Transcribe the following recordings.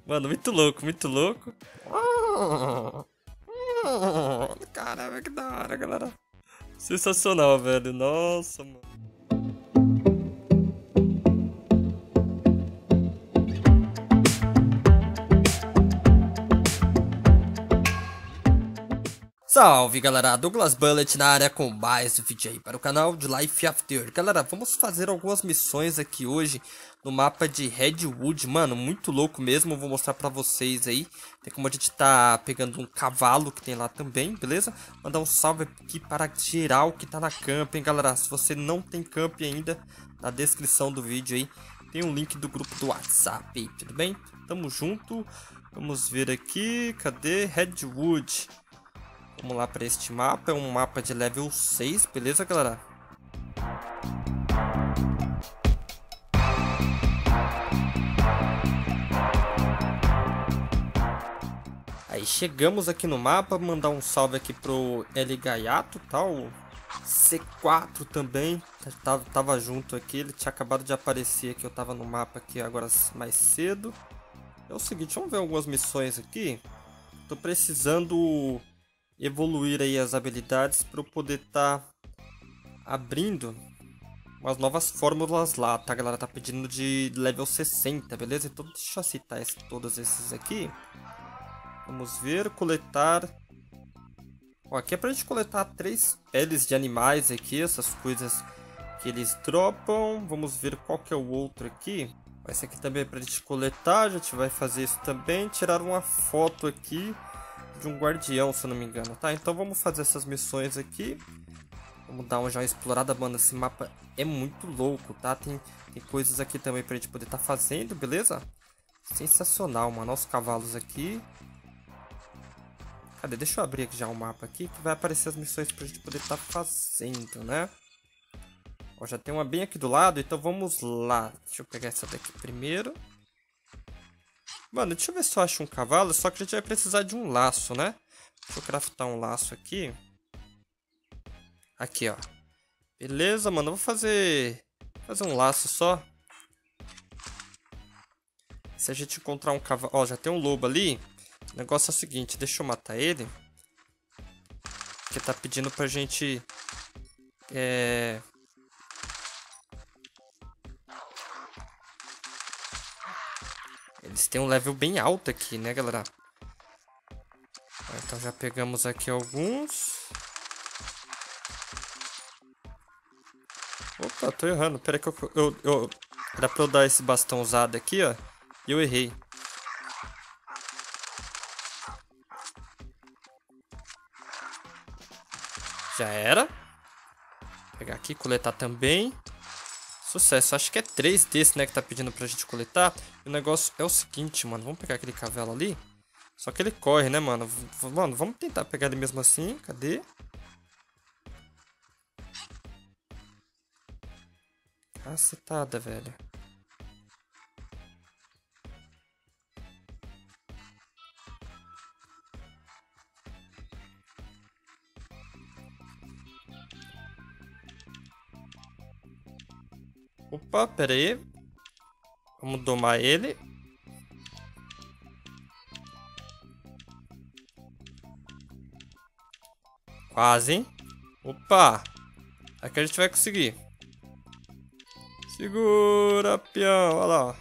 Mano, muito louco, muito louco. Caramba, que da hora, galera. Sensacional, velho. Nossa, mano. Salve, galera, Douglas Bullet na área com mais um vídeo aí para o canal de Life After. Galera, vamos fazer algumas missões aqui hoje no mapa de Redwood, mano, muito louco mesmo, vou mostrar pra vocês aí. Tem como a gente tá pegando um cavalo que tem lá também, beleza? Mandar um salve aqui para geral que tá na camp, hein, galera. Se você não tem camp ainda, na descrição do vídeo aí tem um link do grupo do WhatsApp aí, tudo bem? Tamo junto, vamos ver aqui, cadê Redwood? Vamos lá para este mapa, é um mapa de level 6, beleza, galera? Aí chegamos aqui no mapa, mandar um salve aqui pro L Gaiato, tal, C4 também, tava junto aqui, ele tinha acabado de aparecer aqui, eu tava no mapa aqui agora mais cedo. É o seguinte, vamos ver algumas missões aqui, tô precisando evoluir aí as habilidades para eu poder estar abrindo umas novas fórmulas lá, tá, galera? Tá pedindo de level 60, beleza? Então deixa eu citar todos esses aqui. Vamos ver, coletar. Ó, aqui é pra gente coletar 3 peles de animais aqui, essas coisas que eles dropam. Vamos ver qual que é o outro aqui. Esse aqui também é pra gente coletar, a gente vai fazer isso também. Tirar uma foto aqui de um guardião, se eu não me engano, tá? Então vamos fazer essas missões aqui. Vamos dar já uma explorada, mano. Esse mapa é muito louco, tá? Tem coisas aqui também pra gente poder estar fazendo, beleza? Sensacional, mano. Olha os cavalos aqui. Cadê? Deixa eu abrir aqui já o mapa aqui, que vai aparecer as missões pra gente poder estar fazendo, né? Ó, já tem uma bem aqui do lado, então vamos lá. Deixa eu pegar essa daqui primeiro. Mano, deixa eu ver se eu acho um cavalo, só que a gente vai precisar de um laço, né? Deixa eu craftar um laço aqui. Aqui, ó. Beleza, mano, eu vou fazer um laço só. Se a gente encontrar um cavalo... Ó, já tem um lobo ali. O negócio é o seguinte, deixa eu matar ele. Porque tá pedindo pra gente... Eles têm um level bem alto aqui, né, galera? Então já pegamos aqui alguns. Opa, tô errando. Pera aí que era pra eu dar esse bastão usado aqui, ó. E eu errei. Já era. Vou pegar aqui, coletar também. Sucesso, acho que é 3 desses, né, que tá pedindo pra gente coletar. E o negócio é o seguinte, mano, vamos pegar aquele cavalo ali. Só que ele corre, né, mano? Mano, vamos tentar pegar ele mesmo assim, cadê? Cacetada, velho. Opa, pera aí. Vamos domar ele. Quase, hein? Opa! Aqui a gente vai conseguir. Segura, peão. Olha lá.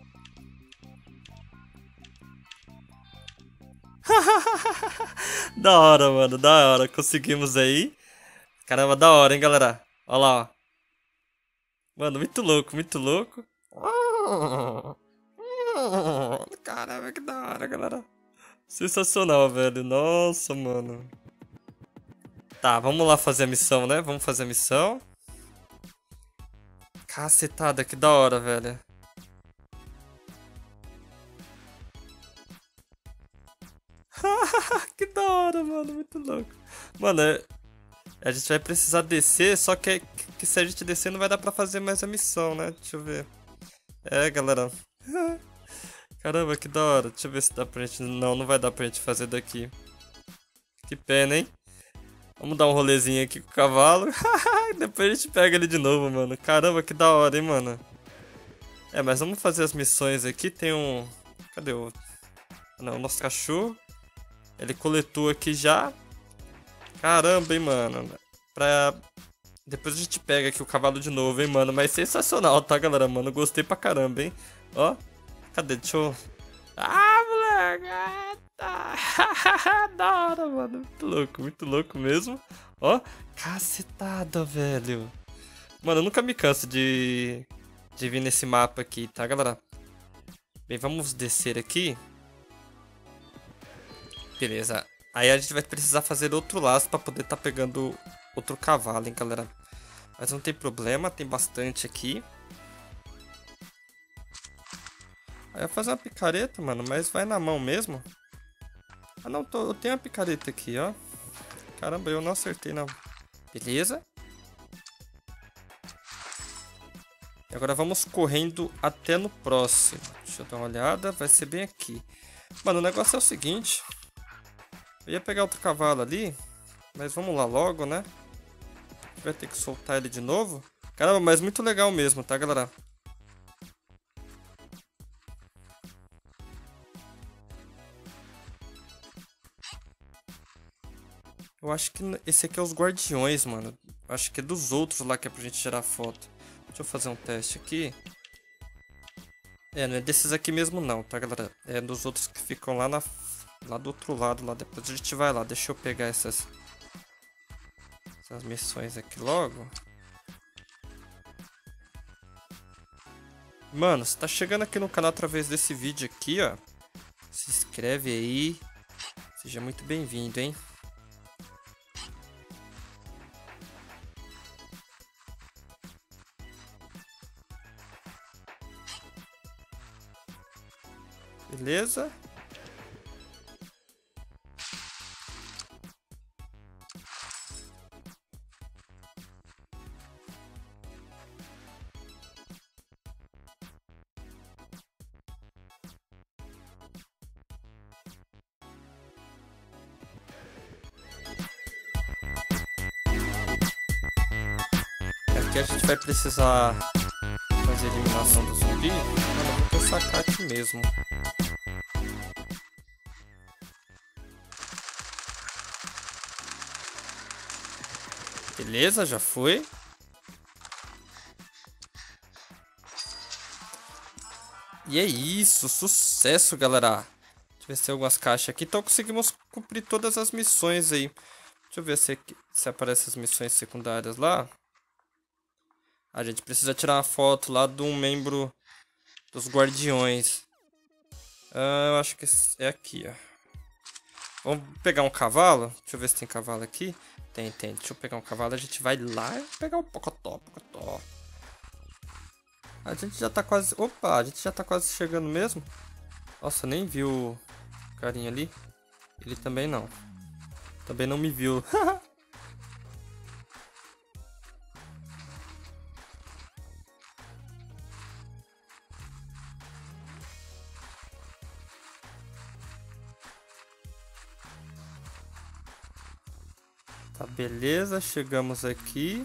Da hora, mano. Da hora. Conseguimos aí. Caramba, da hora, hein, galera. Olha lá, ó. Mano, muito louco, muito louco. Caramba, que da hora, galera. Sensacional, velho. Nossa, mano. Tá, vamos lá fazer a missão, né? Vamos fazer a missão. Cacetada, que da hora, velho. Que da hora, mano. Muito louco. Mano, a gente vai precisar descer, só que se a gente descer não vai dar pra fazer mais a missão, né? Deixa eu ver. É, galera. Caramba, que da hora. Deixa eu ver se dá pra gente... Não, não vai dar pra gente fazer daqui. Que pena, hein? Vamos dar um rolezinho aqui com o cavalo. Depois a gente pega ele de novo, mano. Caramba, que da hora, hein, mano. É, mas vamos fazer as missões aqui. Tem um... Cadê o outro? Não, o nosso cachorro. Ele coletou aqui já. Caramba, hein, mano. Depois a gente pega aqui o cavalo de novo, hein, mano. Mas sensacional, tá, galera? Mano, gostei pra caramba, hein. Ó. Cadê? Deixa eu... Ah, moleque! Ah, tá. Da hora, mano. Muito louco mesmo. Ó. Cacetada, velho. Mano, eu nunca me canso de vir nesse mapa aqui, tá, galera? Bem, vamos descer aqui. Beleza. Aí a gente vai precisar fazer outro laço pra poder tá pegando outro cavalo, hein, galera? Mas não tem problema, tem bastante aqui. Aí eu vou fazer uma picareta, mano, mas vai na mão mesmo. Ah, não, eu tenho uma picareta aqui, ó. Caramba, eu não acertei, não. Beleza. E agora vamos correndo até no próximo. Deixa eu dar uma olhada, vai ser bem aqui. Mano, o negócio é o seguinte. Eu ia pegar outro cavalo ali, mas vamos lá logo, né? Vai ter que soltar ele de novo. Caramba, mas muito legal mesmo, tá, galera? Eu acho que esse aqui é os guardiões, mano. Eu acho que é dos outros lá que é pra gente tirar foto. Deixa eu fazer um teste aqui. É, não é desses aqui mesmo não, tá, galera? É dos outros que ficam lá lá do outro lado, lá. Depois a gente vai lá. Deixa eu pegar essas missões aqui logo. Mano, você tá chegando aqui no canal através desse vídeo aqui, ó. Se inscreve aí. Seja muito bem-vindo, hein? Beleza? Aqui a gente vai precisar fazer a eliminação do zumbi. Mano, eu vou ter sacar aqui mesmo. Beleza, já foi. E é isso, sucesso, galera. Deixa eu ver se tem algumas caixas aqui. Então conseguimos cumprir todas as missões aí. Deixa eu ver se aparecem as missões secundárias lá. A gente precisa tirar uma foto lá de um membro dos guardiões. Eu acho que é aqui, ó. Vamos pegar um cavalo. Deixa eu ver se tem cavalo aqui. Tem. Deixa eu pegar um cavalo. A gente vai lá e pegar o pocotó. A gente já tá quase... Opa, a gente já tá quase chegando mesmo. Nossa, nem viu o carinha ali. Ele também não. Também não me viu. Tá, beleza. Chegamos aqui.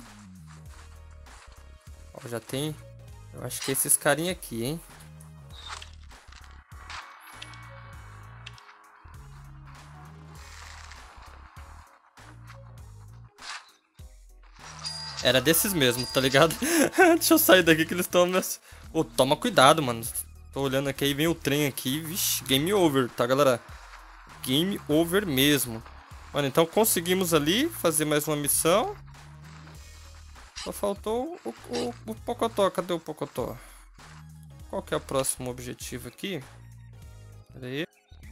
Ó, já tem... Eu acho que é esses carinha aqui, hein? Era desses mesmo, tá ligado? Deixa eu sair daqui que eles estão... Ô, toma cuidado, mano. Tô olhando aqui, aí vem o trem aqui. Vixe, game over, tá, galera? Game over mesmo. Mano, então conseguimos ali fazer mais uma missão. Só faltou o Pocotó. Cadê o Pocotó? Qual que é o próximo objetivo aqui? Pera aí.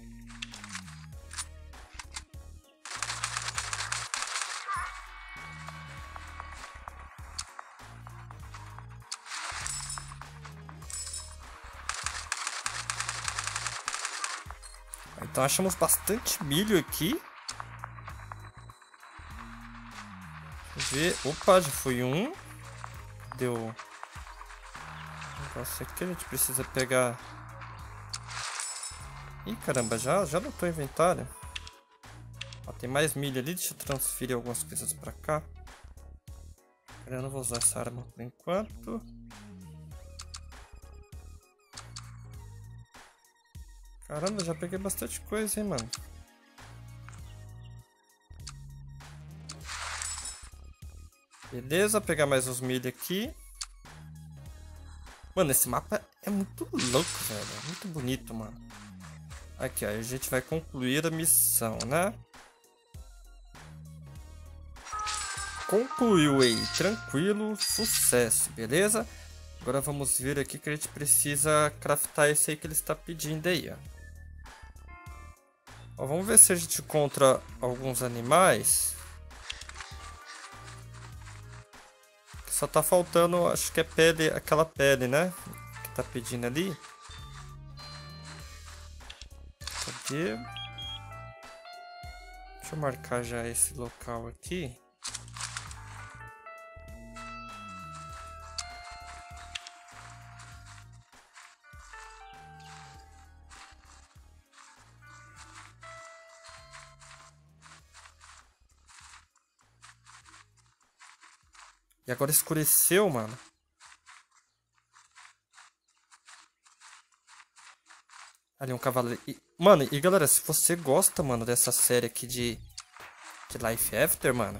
Então achamos bastante milho aqui. Ver. Opa, já foi um. Deu. Negócio aqui a gente precisa pegar. Ih, caramba, já lotou o inventário. Ó, tem mais milho ali. Deixa eu transferir algumas coisas pra cá. Eu não vou usar essa arma por enquanto. Caramba, já peguei bastante coisa, hein, mano. Beleza, pegar mais uns milho aqui. Mano, esse mapa é muito louco, velho. É muito bonito, mano. Aqui, ó. A gente vai concluir a missão, né? Concluiu aí. Tranquilo. Sucesso, beleza? Agora vamos ver aqui que a gente precisa craftar esse aí que ele está pedindo aí, ó. Ó, vamos ver se a gente encontra alguns animais. Só tá faltando, acho que é pele, aquela pele, né? Que tá pedindo ali. Cadê? Deixa eu marcar já esse local aqui. E agora escureceu, mano. Ali um cavaleiro. Mano, e galera, se você gosta, mano, dessa série aqui de Life After, mano,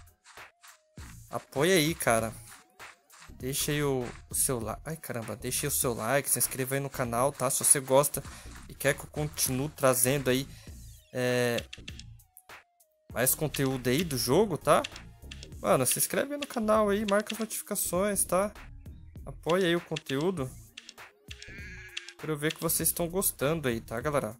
apoia aí, cara. Deixa aí o seu like. Ai, caramba, deixa aí o seu like, se inscreva aí no canal, tá? Se você gosta e quer que eu continue trazendo aí mais conteúdo aí do jogo, tá? Mano, se inscreve aí no canal aí, marca as notificações, tá? Apoia aí o conteúdo. Quero ver que vocês estão gostando aí, tá, galera?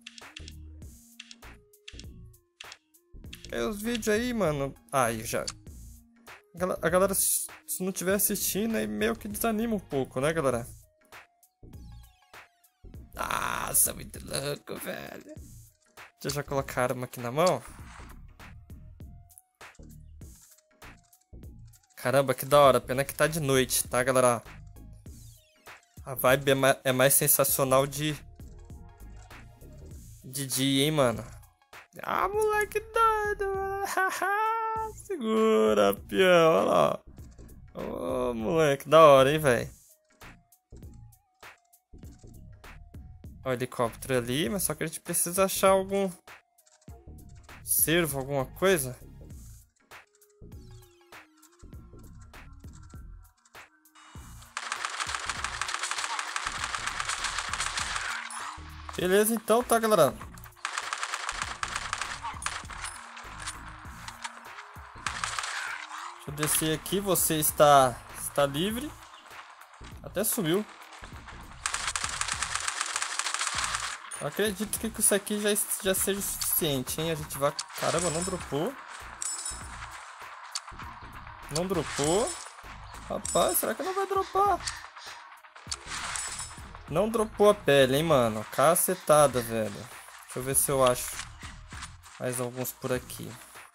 É os vídeos aí, mano. Aí já. A galera, se não estiver assistindo, aí meio que desanima um pouco, né, galera? Nossa, muito louco, velho. Deixa eu já colocar a arma aqui na mão. Caramba, que da hora. Pena que tá de noite, tá, galera? A vibe é mais sensacional de dia, hein, mano? Ah, moleque doido, mano. Segura, peão, olha lá. Ô, moleque, da hora, hein, velho? Ó, o helicóptero ali, mas só que a gente precisa achar algum cervo, alguma coisa. Beleza, então, tá, galera? Deixa eu descer aqui, você está livre. Até sumiu. Eu acredito que isso aqui já seja o suficiente, hein? A gente vai... Caramba, não dropou. Não dropou. Rapaz, será que não vai dropar? Não dropou a pele, hein, mano? Cacetada, velho. Deixa eu ver se eu acho mais alguns por aqui.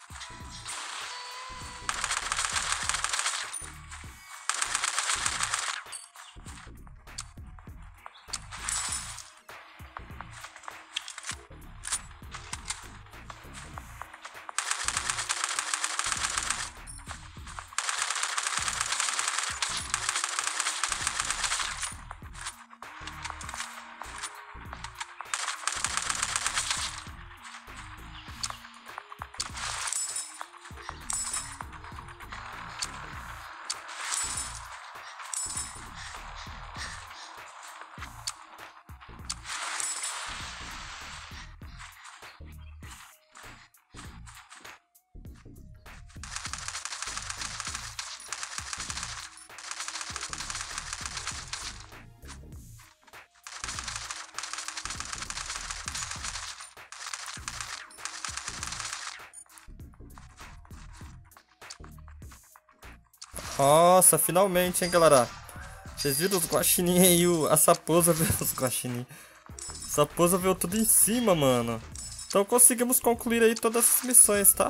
Nossa, finalmente, hein, galera. Vocês viram os guaxinim aí, a Saposa veio os guaxinim. Saposa veio tudo em cima, mano. Então conseguimos concluir aí todas as missões, tá?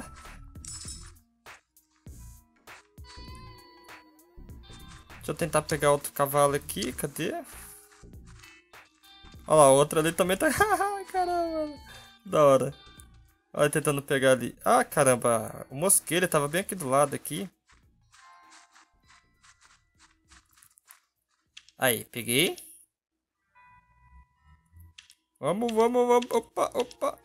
Deixa eu tentar pegar outro cavalo aqui, cadê? Olha lá, outra ali também tá... Caramba, da hora. Olha, tentando pegar ali. Ah, caramba, o mosqueiro tava bem aqui do lado aqui. Aí, peguei. Vamos, vamos, vamos. Opa, opa.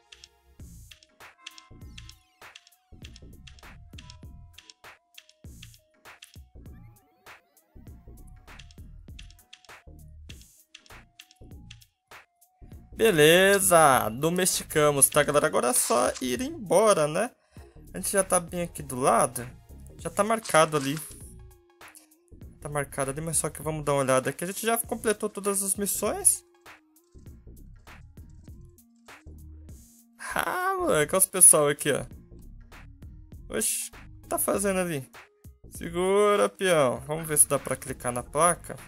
Beleza, domesticamos, tá, galera? Agora é só ir embora, né? A gente já tá bem aqui do lado. Já tá marcado ali. Tá marcado ali, mas só que vamos dar uma olhada aqui. A gente já completou todas as missões. Ah, moleque, olha os pessoal aqui, ó. Oxi, o que tá fazendo ali? Segura, peão. Vamos ver se dá pra clicar na placa.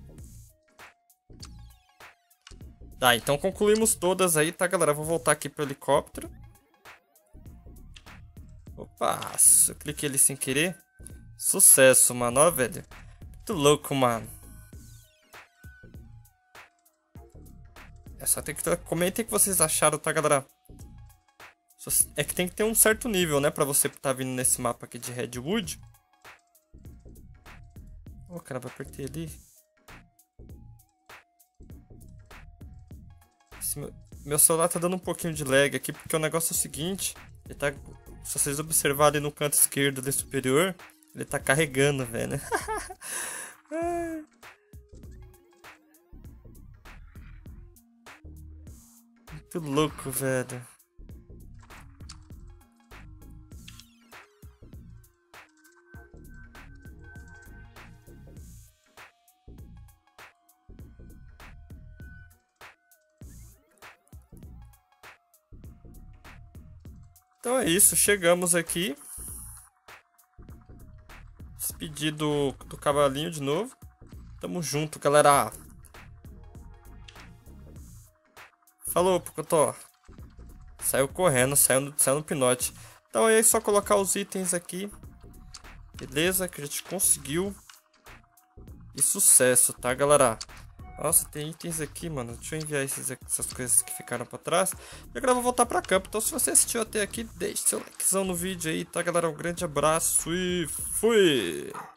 Tá, então concluímos todas aí, tá, galera? Vou voltar aqui pro helicóptero. Opa, eu cliquei ali sem querer. Sucesso, mano, ó, velho. Muito louco, mano. É só ter que... Comentem o que vocês acharam, tá, galera? É que tem que ter um certo nível, né? Pra você tá vindo nesse mapa aqui de Redwood. Ô, caramba, apertei ali. Meu celular tá dando um pouquinho de lag aqui, porque o negócio é o seguinte. Ele tá... Se vocês observarem no canto esquerdo ali superior, ele tá carregando, velho. Muito louco, velho. Então é isso, chegamos aqui. Despedir do cavalinho de novo. Tamo junto, galera. Falou, Pocotó. Saiu correndo, saiu no pinote. Então é só colocar os itens aqui. Beleza, que a gente conseguiu. E sucesso, tá, galera? Nossa, tem itens aqui, mano. Deixa eu enviar essas coisas que ficaram pra trás. E agora eu vou voltar pra campo. Então se você assistiu até aqui, deixe seu likezão no vídeo aí, tá, galera? Um grande abraço e fui!